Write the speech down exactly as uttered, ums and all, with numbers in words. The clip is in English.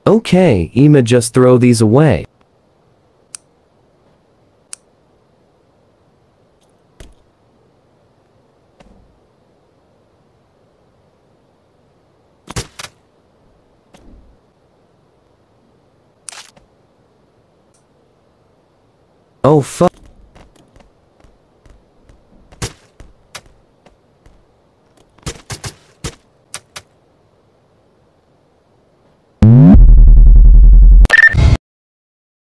Okay, Emma, just throw these away. Oh fuck.